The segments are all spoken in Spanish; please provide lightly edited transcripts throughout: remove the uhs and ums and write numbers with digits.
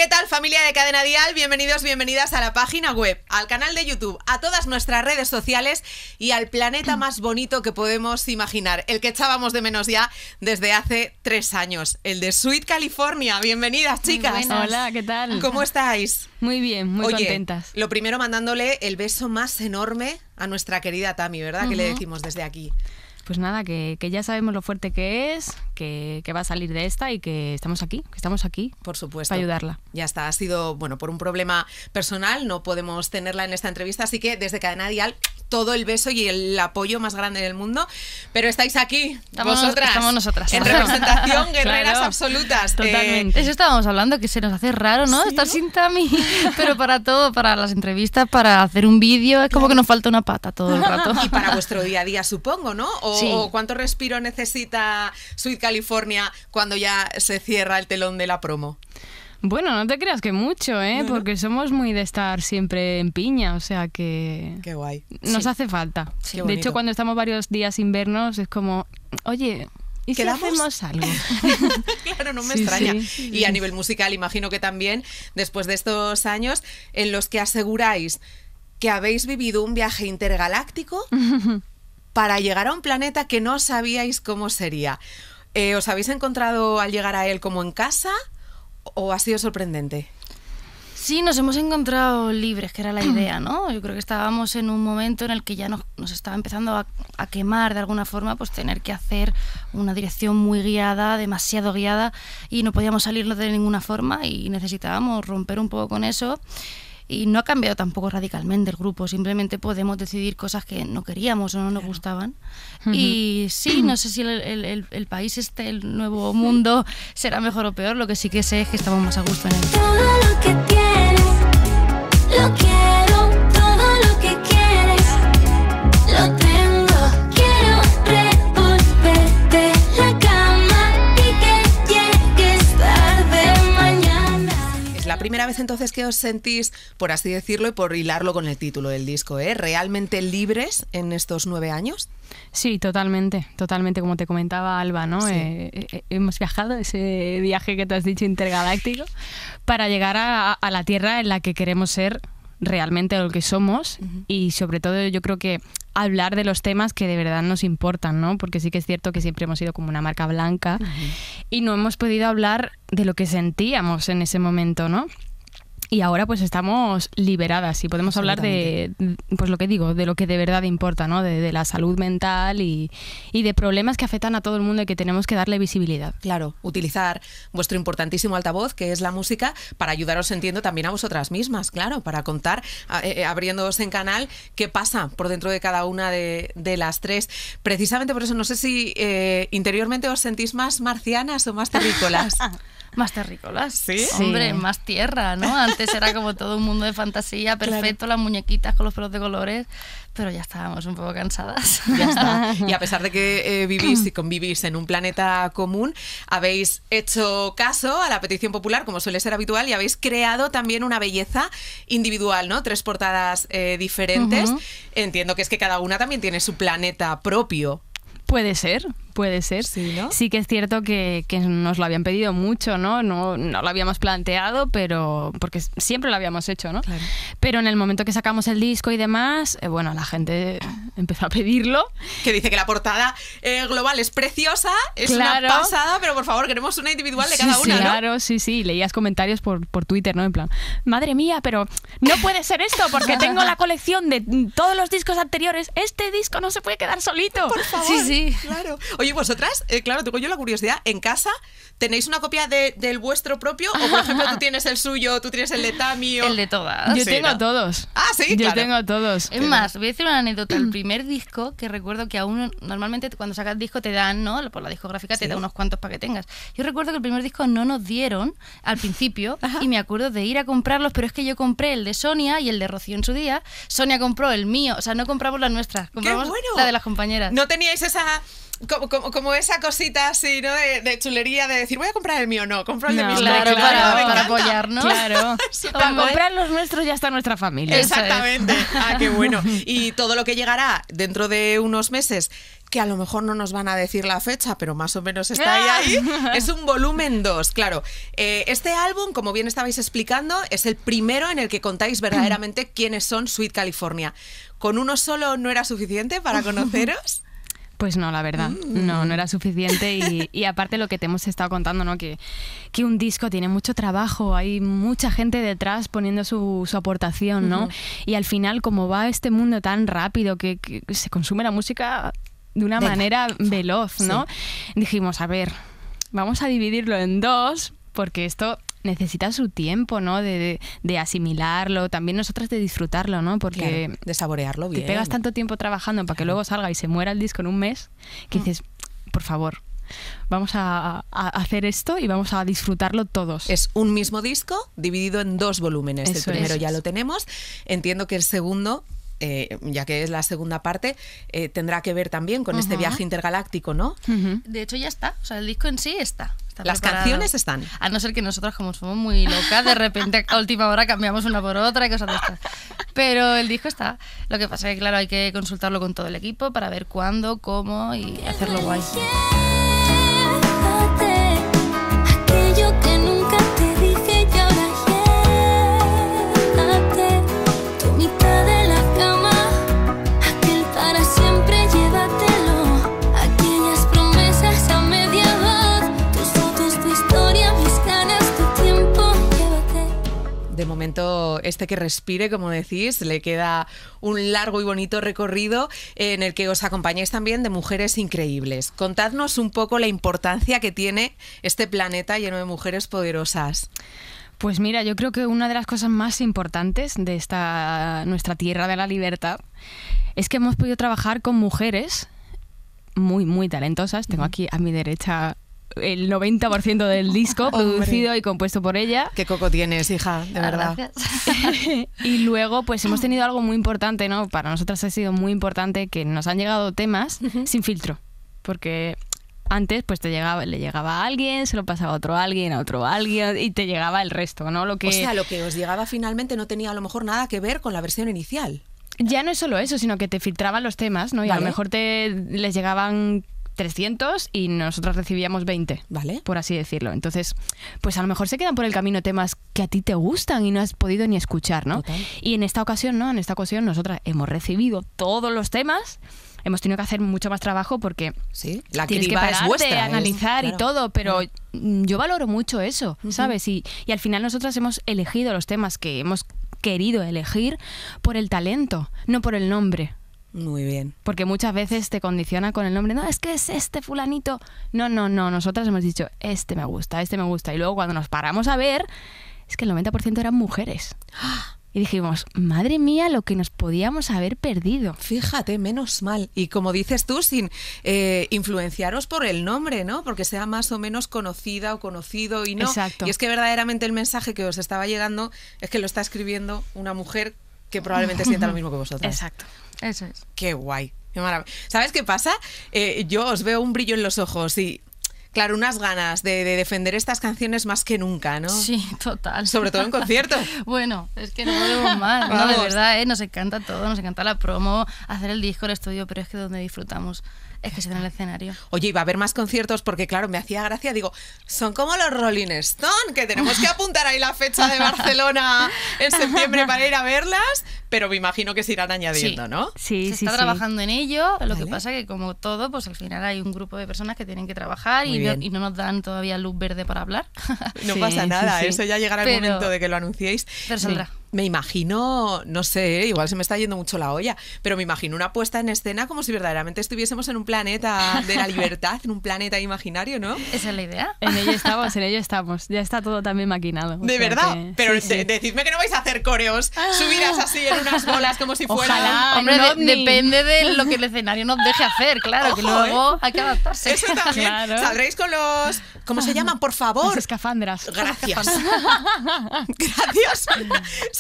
¿Qué tal, familia de Cadena Dial? Bienvenidos, bienvenidas a la página web, al canal de YouTube, a todas nuestras redes sociales y al planeta más bonito que podemos imaginar, el que echábamos de menos ya desde hace 3 años, el de Sweet California. Bienvenidas, chicas. Hola, ¿qué tal? ¿Cómo estáis? Muy bien, muy Oye, contentas. Lo primero, mandándole el beso más enorme a nuestra querida Tami, ¿verdad? Que le decimos desde aquí. Pues nada, que ya sabemos lo fuerte que es, que va a salir de esta y que estamos aquí Por supuesto. para ayudarla. Ya está, ha sido, bueno, por un problema personal, no podemos tenerla en esta entrevista, así que desde Cadena Dial todo el beso y el apoyo más grande del mundo, pero estáis aquí, Estamos nosotras. en representación, guerreras Claro, absolutas. totalmente. Eso estábamos hablando, que se nos hace raro, ¿no? ¿Sí, Estar no? sin Tami, pero para todo, para las entrevistas, para hacer un vídeo, es como que nos falta una pata todo el rato. Y para vuestro día a día, supongo, ¿no? Sí. O cuánto respiro necesita Sweet California cuando ya se cierra el telón de la promo. Bueno, no te creas que mucho, ¿eh? Porque somos muy de estar siempre en piña, o sea que Qué guay. nos Sí. hace falta. Qué De bonito. hecho, cuando estamos varios días sin vernos, es como, oye, ¿y si ¿Quedamos? hacemos algo? Claro, no me Sí, extraña. sí. Y a nivel musical, imagino que también, después de estos años en los que aseguráis que habéis vivido un viaje intergaláctico para llegar a un planeta que no sabíais cómo sería. ¿Os habéis encontrado al llegar a él como en casa o ha sido sorprendente? Sí, nos hemos encontrado libres, que era la idea, ¿no? Yo creo que estábamos en un momento en el que ya nos estaba empezando a quemar de alguna forma, pues tener que hacer una dirección muy guiada, demasiado guiada, y no podíamos salirnos de ninguna forma y necesitábamos romper un poco con eso. Y no ha cambiado tampoco radicalmente el grupo, simplemente podemos decidir cosas que no queríamos o no nos gustaban. Y sí, no sé si el país el nuevo mundo será mejor o peor, lo que sí que sé es que estamos más a gusto en él. Todo lo que tienes, lo quiero, todo lo que quieres, lo tengo. Quiero revolverte la cama y que llegues tarde mañana. Es la primera vez entonces que os sentís, por así decirlo, y por hilarlo con el título del disco, ¿realmente libres en estos 9 años? Sí, totalmente, como te comentaba Alba, ¿no? Sí. Hemos viajado, ese viaje que te has dicho intergaláctico, para llegar a la Tierra en la que queremos ser realmente lo que somos y sobre todo yo creo que hablar de los temas que de verdad nos importan, ¿no? Porque sí que es cierto que siempre hemos sido como una marca blanca y no hemos podido hablar de lo que sentíamos en ese momento, ¿no? Y ahora pues estamos liberadas y podemos hablar de, pues lo que digo, de lo que de verdad importa, ¿no? De la salud mental y de problemas que afectan a todo el mundo y que tenemos que darle visibilidad. Claro, utilizar vuestro importantísimo altavoz, que es la música, para ayudaros, entiendo, también a vosotras mismas, claro, para contar, abriéndoos en canal, qué pasa por dentro de cada una de las tres. Precisamente por eso, no sé si interiormente os sentís más marcianas o más terrícolas. Más terrícolas. ¿Sí? Hombre, Sí. más tierra, ¿no? Antes era como todo un mundo de fantasía, perfecto, las muñequitas con los pelos de colores, pero ya estábamos un poco cansadas. Ya está. Y a pesar de que vivís y convivís en un planeta común, habéis hecho caso a la petición popular, como suele ser habitual, y habéis creado también una belleza individual, ¿no? 3 portadas diferentes. Entiendo que es que cada una también tiene su planeta propio. Puede ser. Sí, ¿no? Sí que es cierto que nos lo habían pedido mucho, ¿no? No lo habíamos planteado, pero porque siempre lo habíamos hecho, ¿no? Claro. Pero en el momento que sacamos el disco y demás, bueno, la gente empezó a pedirlo. Que dice que la portada global es preciosa, es Claro. una pasada, pero por favor, queremos una individual de cada una, ¿no? Claro, sí. Leías comentarios por Twitter, ¿no? En plan, madre mía, pero no puede ser esto porque tengo la colección de todos los discos anteriores. Este disco no se puede quedar solito. Por favor. Sí. Claro. Oye, vosotras, claro, tengo yo la curiosidad, ¿en casa tenéis una copia del vuestro propio? O, por ejemplo, tú tienes el suyo, tú tienes el de Tami o... El de todas. Yo Sí, tengo ¿no? todos. Ah, sí, Yo claro. tengo todos. Es más, voy a decir una anécdota. El primer disco, que recuerdo que aún normalmente cuando sacas disco te dan, ¿no? Por la discográfica te da unos cuantos para que tengas. Yo recuerdo que el primer disco no nos dieron al principio y me acuerdo de ir a comprarlos, pero es que yo compré el de Sonia y el de Rocío en su día. Sonia compró el mío, o sea, no compramos las nuestras, compramos bueno! la de las compañeras. ¿No teníais esa... Como esa cosita así, ¿no? De chulería de decir, voy a comprar el mío, no, compro el de No, mis claro, amigos. para me encanta. apoyarnos. Claro. Para Hombre. comprar los nuestros ya está nuestra familia. Eso es. Exactamente. Ah, qué bueno. Y todo lo que llegará dentro de unos meses, que a lo mejor no nos van a decir la fecha, pero más o menos está ahí. Es un volumen 2, claro. Este álbum, como bien estabais explicando, es el primero en el que contáis verdaderamente quiénes son Sweet California. ¿Con uno solo no era suficiente para conoceros? Pues no, la verdad, no era suficiente y aparte lo que te hemos estado contando, ¿no? Que un disco tiene mucho trabajo, hay mucha gente detrás poniendo su aportación, ¿no? Y al final, como va este mundo tan rápido que se consume la música de una manera veloz, ¿no? Sí. Dijimos, a ver, vamos a dividirlo en 2 porque esto necesita su tiempo, ¿no? De asimilarlo, también nosotras de disfrutarlo, ¿no? Porque claro, de saborearlo bien. Te pegas tanto tiempo trabajando para que luego salga y se muera el disco en un mes, que dices, por favor, vamos a hacer esto y vamos a disfrutarlo todos. Es un mismo disco dividido en 2 volúmenes. Eso el primero ya lo tenemos. Entiendo que el segundo, ya que es la segunda parte, tendrá que ver también con este viaje intergaláctico, ¿no? De hecho ya está, o sea, el disco en sí está las preparado. Canciones están. A no ser que nosotras, como somos muy locas, de repente a última hora cambiamos una por otra y cosas de estas. Pero el disco está. Lo que pasa es que, claro, hay que consultarlo con todo el equipo para ver cuándo, cómo y hacerlo guay. Aquello que nunca te dije y ahora llévate. Tu mitad de la cama, aquel para siempre llévatelo. Aquellas promesas a media voz, tus fotos, tu historia, mis ganas, tu tiempo, llévate. De momento, este que respire, como decís, le queda un largo y bonito recorrido en el que os acompañáis también de mujeres increíbles. Contadnos un poco la importancia que tiene este planeta lleno de mujeres poderosas. Pues mira, yo creo que una de las cosas más importantes de esta nuestra tierra de la libertad es que hemos podido trabajar con mujeres muy, muy talentosas. Tengo aquí a mi derecha el 90% del disco producido y compuesto por ella. Qué coco tienes, hija, de verdad. Gracias. Y luego pues hemos tenido algo muy importante, ¿no? Para nosotras ha sido muy importante que nos han llegado temas sin filtro, porque antes pues le llegaba a alguien, se lo pasaba a otro alguien y te llegaba el resto, ¿no? O sea, lo que os llegaba finalmente no tenía a lo mejor nada que ver con la versión inicial. Ya no es solo eso, sino que te filtraban los temas, ¿no? Y a lo mejor les llegaban 300 y nosotros recibíamos 20, ¿vale? Por así decirlo. Entonces, pues a lo mejor se quedan por el camino temas que a ti te gustan y no has podido ni escuchar, ¿no? Total. Y en esta ocasión, ¿no? En esta ocasión nosotras hemos recibido todos los temas, hemos tenido que hacer mucho más trabajo porque sí, la tienes que criba pararte, es vuestra, analizar claro. y todo, pero yo valoro mucho eso, ¿sabes? Y al final nosotras hemos elegido los temas que hemos querido elegir por el talento, no por el nombre. Muy bien. Porque muchas veces te condiciona con el nombre. No, es que es este fulanito. No. Nosotras hemos dicho, este me gusta. Y luego cuando nos paramos a ver, es que el 90% eran mujeres. Y dijimos, madre mía, lo que nos podíamos haber perdido. Fíjate, menos mal. Y como dices tú, sin influenciaros por el nombre, ¿no? Porque sea más o menos conocida o conocido y no. Exacto. Y es que verdaderamente el mensaje que os estaba llegando es que lo está escribiendo una mujer que probablemente sienta lo mismo que vosotras. Exacto. Eso es. Qué guay. Qué maravilla. ¿Sabes qué pasa? Yo os veo un brillo en los ojos y, claro, unas ganas de defender estas canciones más que nunca, ¿no? Sí, total. Sobre todo en concierto. Bueno, es que no podemos más. No, de verdad, nos encanta todo, nos encanta la promo, hacer el disco, el estudio, pero es que donde disfrutamos es que se da en el escenario. Oye, ¿y va a haber más conciertos? Porque claro, me hacía gracia, digo, son como los Rolling Stone, que tenemos que apuntar ahí la fecha de Barcelona en septiembre para ir a verlas, pero me imagino que se irán añadiendo, Sí. ¿no? Sí, Se está trabajando en ello, lo que Vale. pasa que como todo, pues al final hay un grupo de personas que tienen que trabajar Muy y bien. no nos dan todavía luz verde para hablar. No Sí, pasa nada, sí. eso ya llegará el Pero- momento de que lo anunciéis. Pero saldrá. Me imagino, no sé, igual se me está yendo mucho la olla, pero me imagino una puesta en escena como si verdaderamente estuviésemos en un planeta de la libertad, en un planeta imaginario, ¿no? Esa es la idea. En ello estamos. Ya está todo también maquinado. De O sea verdad, que- pero sí, sí. decidme que no vais a hacer coreos, subidas así en unas bolas como si fueran... Ojalá. Hombre, un ovni. depende de lo que el escenario nos deje hacer, claro, que Ojo, luego hay que adaptarse. Eso también. Claro. Saldréis con los... ¿Cómo se llaman? Por favor. Las escafandras. Gracias. Gracias.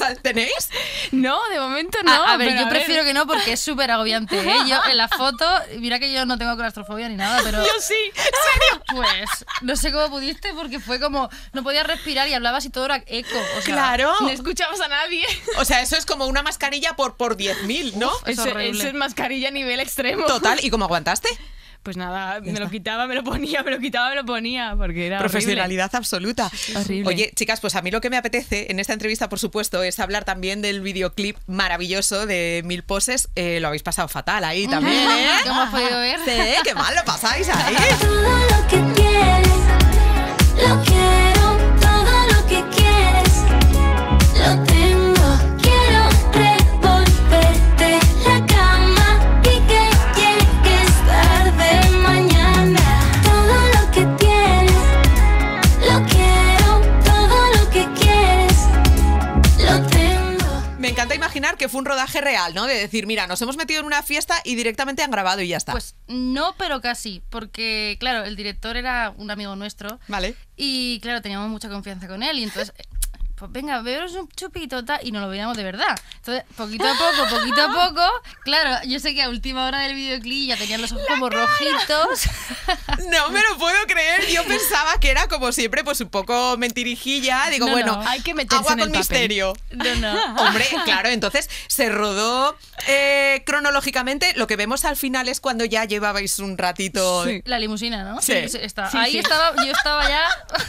¿Tenéis? No, de momento no. A ver, pero yo prefiero que no porque es súper agobiante, ¿eh? Yo en la foto, mira que yo no tengo claustrofobia ni nada, pero... Yo sí. Pues no sé cómo pudiste porque fue como... No podías respirar y hablabas y todo era eco. O sea, Claro. No escuchabas a nadie. O sea, eso es como una mascarilla por 10.000, ¿no? Es horrible. Eso es mascarilla a nivel extremo. Total. ¿Y cómo aguantaste? Pues nada, me lo quitaba, me lo ponía, me lo quitaba, me lo ponía, porque era Profesionalidad absoluta. Horrible. Oye, chicas, pues a mí lo que me apetece en esta entrevista, por supuesto, es hablar también del videoclip maravilloso de 1000 poses. Lo habéis pasado fatal ahí también, ¿eh? ¿Cómo has podido ver? Sí, qué mal lo pasáis ahí. Todo lo que quieres, lo quiero, todo lo que quieres, lo tengo. Quiero revolverte la cama y que llegues tarde mañana. Todo lo que tienes, lo quiero, todo lo que quieres, lo tengo. Me encanta imaginar que fue un rodaje real, ¿no? De decir, mira, nos hemos metido en una fiesta y directamente han grabado y ya está. Pues no, pero casi, porque claro, el director era un amigo nuestro Vale. y claro, teníamos mucha confianza con él y entonces, pues venga, beberos un chupito tal, y nos lo veíamos de verdad. Entonces, poquito a poco, claro, yo sé que a última hora del videoclip ya tenían los ojos como rojitos. No me lo puedo creer. Yo pensaba que era como siempre, pues un poco mentirijilla. Digo, No, bueno, no, hay que meterse agua en con el papel. misterio. No. Hombre, claro, entonces se rodó cronológicamente. Lo que vemos al final es cuando ya llevabais un ratito. Sí. La limusina, ¿no? Sí. Ahí estaba, yo estaba ya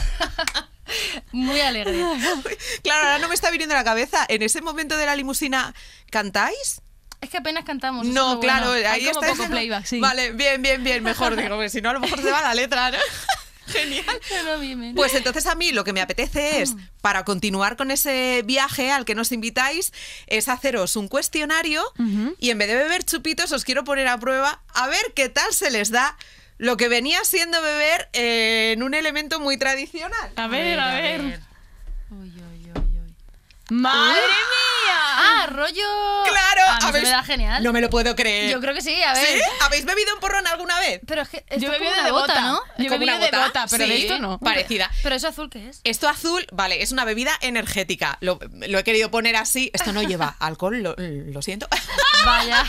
muy alegre. Claro, ahora no me está viniendo a la cabeza. En ese momento de la limusina, ¿cantáis? Es que apenas cantamos. eso es No, lo claro, bueno. ahí Hay como está. poco playback, sí. Vale, bien, mejor. Digo, porque si no, a lo mejor se va la letra, ¿no? Genial. Pero bien. Pues entonces a mí lo que me apetece es, para continuar con ese viaje al que nos invitáis, es haceros un cuestionario y en vez de beber chupitos os quiero poner a prueba a ver qué tal se les da lo que venía siendo beber en un elemento muy tradicional. A ver. Uy. ¡Madre mía! Ah, rollo. Claro, A mí se me da genial. No me lo puedo creer. Yo creo que sí, a ver. ¿Sí? ¿Habéis bebido un porrón alguna vez? Pero es que esto Yo es bebí como de una bota, ¿no? Yo ¿Como bebí una de bota? bota, pero de Sí, esto no. parecida. Pero eso azul, ¿qué es? Esto azul, vale, es una bebida energética. Lo he querido poner así. Esto no lleva alcohol, lo siento. Vaya.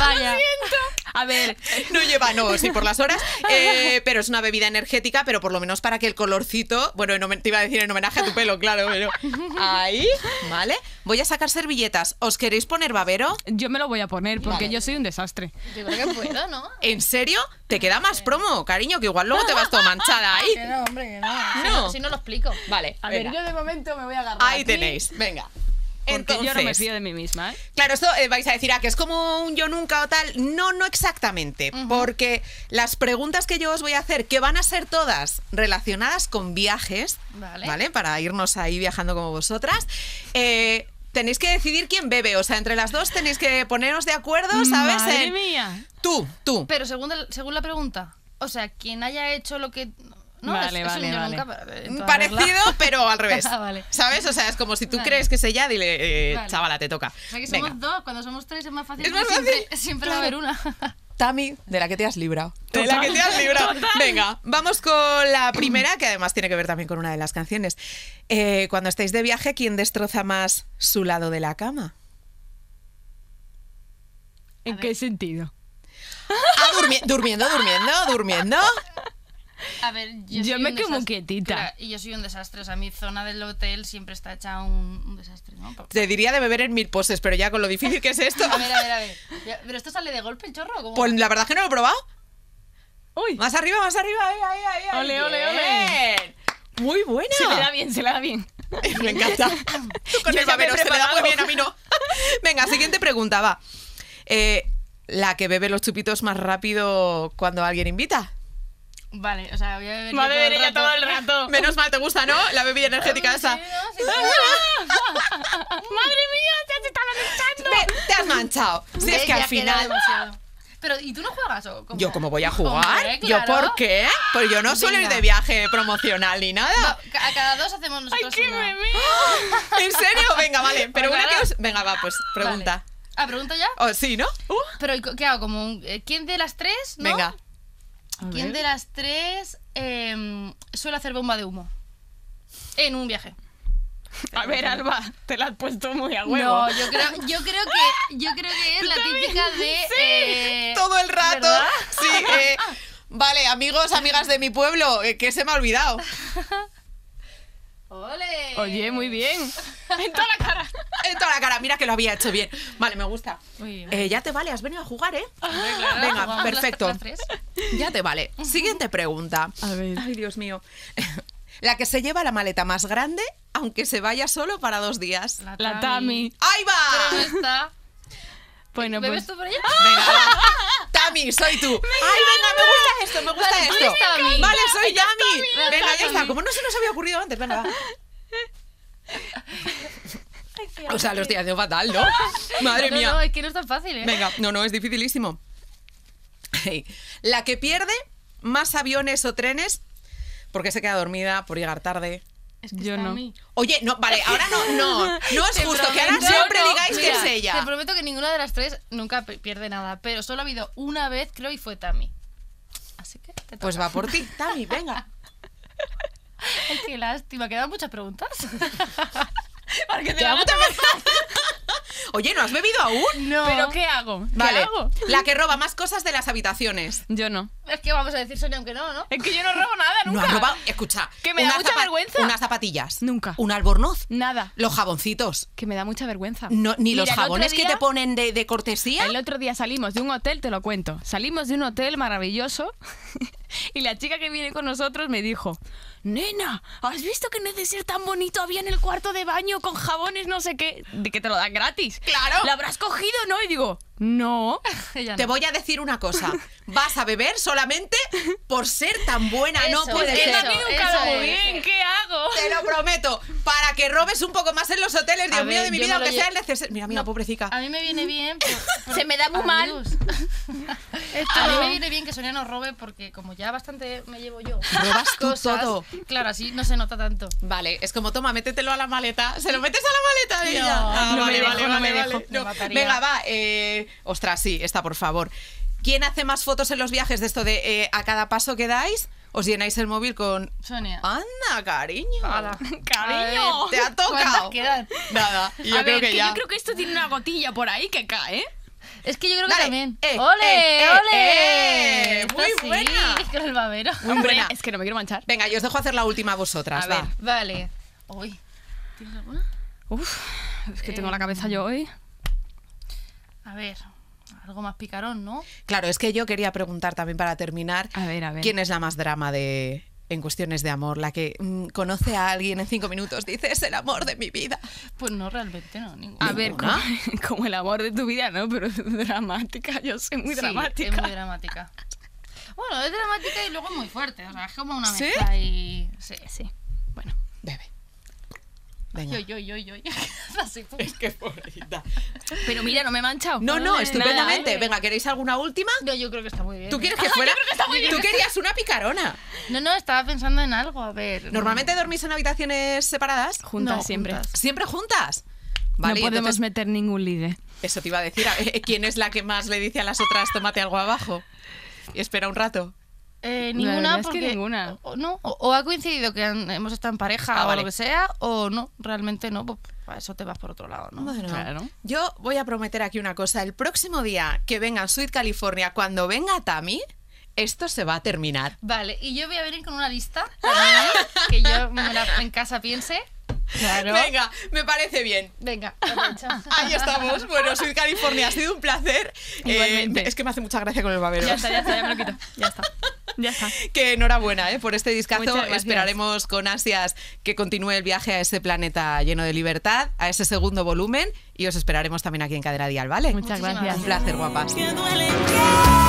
A ver, No lleva, no, sí, por las horas. Pero es una bebida energética, pero por lo menos para que el colorcito. Bueno, te iba a decir en homenaje a tu pelo, claro, pero. Ahí, ¿vale? Voy a sacar servilletas. ¿Os queréis poner babero? yo me lo voy a poner porque Vale. yo soy un desastre. Yo creo que puedo, ¿no? ¿En serio? ¿Te queda más promo, cariño? Que igual luego te vas toda manchada ahí. Que no, hombre, que no. No. Si no lo explico. Vale, A ver, venga. yo de momento me voy a agarrar Ahí aquí, tenéis, venga. porque Entonces, yo no me fío de mí misma, ¿eh? claro, esto vais a decir, que es como un yo nunca o tal. No, no exactamente. Porque las preguntas que yo os voy a hacer, que van a ser todas relacionadas con viajes, Vale. Para irnos ahí viajando como vosotras, tenéis que decidir quién bebe. O sea, entre las dos tenéis que poneros de acuerdo, ¿sabes? Madre mía. Tú. Pero según la pregunta, o sea, quien haya hecho lo que... No, Vale, es vale, un yo vale. nunca, pero en toda Parecido, regla. pero al revés. Ah, vale. ¿Sabes? O sea, es como si tú Vale. crees que es ella, dile, Vale. chavala, te toca. O sea, que Venga. somos dos, cuando somos tres es más fácil. Es más porque fácil, Siempre va a haber una. Tami, de la que te has librado. De Total. la que te has librado. Total. Venga, vamos con la primera, que además tiene que ver también con una de las canciones. Cuando estáis de viaje, ¿quién destroza más su lado de la cama? ¿En qué sentido? Durmiendo. A ver, Yo soy me un quedo muy desastre. quietita. Claro, y yo soy un desastre. O sea, mi zona del hotel siempre está hecha un desastre, ¿no? Te diría de beber en 1000 poses, pero ya con lo difícil que es esto. A ver. ¿Pero esto sale de golpe el chorro? ¿Cómo? Pues la verdad es que no lo he probado. Uy, Más arriba, ahí. Ole, ole, Bien. Muy buena. se le da bien. Me encanta. Tú con Yo el ya me he babero se le da muy preparado. bien, a mí no. Venga, siguiente pregunta, va. La que bebe los chupitos más rápido cuando alguien invita. Vale, o sea, voy a beber yo Va a beber ella rato. todo el rato. Menos mal, ¿te gusta, no? La bebida energética esa. Sí, ¿no? Sí, ¡Madre mía! ¡Ya se está manchando! Te has manchado. Si es que Ya al queda final... demasiado. Pero, ¿y tú no juegas o cómo? ¿Yo cómo voy a jugar? Hombre, ¿Yo claro. por qué? Pues yo no suelo ir Venga. de viaje promocional ni nada. A cada dos hacemos ¡Ay, nosotros qué una. bebé! ¿En serio? Venga, vale. Pero Pues una que nada. os... Venga, va, pues pregunta. Vale. ¿Pregunta ya? Oh, sí, ¿no? Pero, ¿qué hago? Como ¿quién de las tres, no? Venga. ¿Quién de las tres suele hacer bomba de humo? En un viaje. A ver, Alba, te la has puesto muy a huevo. No, yo creo que es la típica de... Todo el rato. ¿verdad? Sí, vale, amigos, amigas de mi pueblo, que se me ha olvidado. ¡Ole! Oye, muy bien. En toda la cara. En toda la cara, mira que lo había hecho bien. Vale, me gusta. Muy bien. Ya te vale, has venido a jugar, ¿eh? Claro, Venga, jugamos perfecto. las tres. Ya te vale. Siguiente pregunta. A ver. Ay, Dios mío. La que se lleva la maleta más grande, aunque se vaya solo para 2 días. La Tami. ¡Ahí va! Pero no está. Bueno, ¿Bebes pues... tú por ella? Venga, va. Tami, soy tú. Ay, venga, me gusta esto, me gusta Vale, tú esto. eres Tami. Vale, soy Tami. Tami. Venga, ya Tami. está. Como no se nos había ocurrido antes, venga, va. O sea, lo estoy haciendo fatal, ¿no? Madre mía. No, es que no es tan fácil, ¿eh? Venga, no, es dificilísimo. La que pierde más aviones o trenes porque se queda dormida, por llegar tarde. Es que Yo está no. a mí. Oye, no, vale, ahora no es Te justo que ahora prometo- siempre no, digáis que mira, es ella. Te prometo que ninguna de las tres nunca pierde nada, pero solo ha habido una vez, creo, y fue Tami. Así que te toca. Pues va por ti, Tami, venga. Ay, qué lástima, quedan muchas preguntas. Porque te Queda van a mucha Oye, ¿no has bebido aún? No. ¿Pero qué hago? ¿Qué Vale, hago? la que roba más cosas de las habitaciones. Yo no. Es que vamos a decir Sonia aunque no, ¿no? Es que yo no robo nada No nunca. has robado, escucha. Que me da unas mucha vergüenza. Unas zapatillas. Nunca. Un albornoz. Nada. Los jaboncitos. Que me da mucha vergüenza. No, ni Mira, los el otro jabones que día- te ponen de cortesía. El otro día salimos de un hotel, te lo cuento. Salimos de un hotel maravilloso y la chica que viene con nosotros me dijo: nena, ¿has visto que de ser tan bonito había en el cuarto de baño con jabones no sé qué? De que te lo dan gratis. Claro. ¿La habrás cogido, no? Y digo, no. Ella Te no. voy a decir una cosa. Vas a beber solamente por ser tan buena. No Eso, puede eso, ser. A mí nunca eso lo hago es. bien, ¿qué hago? Te lo prometo. Para que robes un poco más en los hoteles, Dios A mío ver, de mi yo vida, no lo aunque sea lle- necesario. Mira, pobrecita. A mí me viene bien. Se me da muy mal. Adiós. A mí me viene bien que Sonia no robe porque como ya bastante me llevo yo. Robas tú cosas, todo. Claro, así no se nota tanto. Vale, es como, toma, métetelo a la maleta. ¿Se lo metes a la maleta de ella? No, no me dejo, no me vale. dejo. Me mataría. Venga, va. Ostras, sí, esta, por favor. ¿Quién hace más fotos en los viajes de esto de a cada paso que dais? Os llenáis el móvil con... Sonia. Anda, cariño. Hala. Cariño. A ver, Te ha tocado. ¿cuántas quedan? Nada, y yo A creo ver, que ya. yo creo que esto tiene una gotilla por ahí que cae, ¿eh? Es que yo creo Dale. que también. ¡Ole, ¡Ole! ¡ole! Esta Muy sí, buena. con el babero. Muy Hombre, buena. es que no me quiero manchar. Venga, yo os dejo hacer la última a vosotras. A va. ver. Vale. Uy. ¿Tienes alguna? Uf, es que tengo la cabeza yo hoy. A ver. Algo más picarón, ¿no? Claro, es que yo quería preguntar también para terminar. A ver. ¿Quién es la más drama en cuestiones de amor? La que conoce a alguien en 5 minutos, dice, es el amor de mi vida. Pues no, realmente no. Ninguna. A ver, ¿Ninguna? como el amor de tu vida, ¿no? Pero dramática, yo soy muy Sí, dramática. es muy dramática. Bueno, es dramática y luego es muy fuerte. O sea, es como una ¿Sí? mezcla y... Sí. Sí, bueno. Bebe. Venga. Yo. Así, pum. Es que pobrecita. Pero mira, no me he manchado. No, Nada, estupendamente. ¿eh? Venga, ¿queréis alguna última? No, yo creo que está muy bien. ¿Tú quieres que fuera? muy bien. Tú querías una picarona. No, estaba pensando en algo. A ver. ¿Normalmente dormís en habitaciones separadas? Juntas No, siempre. juntas. ¿Siempre juntas? No y podemos entonces- meter ningún ligue. Eso te iba a decir. ¿Quién es la que más le dice a las otras tómate algo abajo? Y espera un rato. Ninguna, verdad es que porque ninguna. O ha coincidido que hemos estado en pareja o vale. lo que sea, o no, realmente no, pues para eso te vas por otro lado, ¿no? Bueno, Claro. yo voy a prometer aquí una cosa. El próximo día que venga en Sweet California, cuando venga Tami, esto se va a terminar. Vale, y yo voy a venir con una lista también, que yo en casa piense. Claro. Venga, me parece bien. Venga, aprovecha. Ahí estamos. Bueno, Sweet California ha sido un placer. Igualmente. Es que me hace mucha gracia con el babero. Ya está, ya me lo quito. Ya está. Ya está. Que enhorabuena por este discazo. Muchas gracias. Esperaremos con ansias que continúe el viaje a ese planeta lleno de libertad, a ese segundo volumen, y os esperaremos también aquí en Cadena Dial, ¿vale? Muchas Muchísimas gracias. Un placer, guapas. Que duele que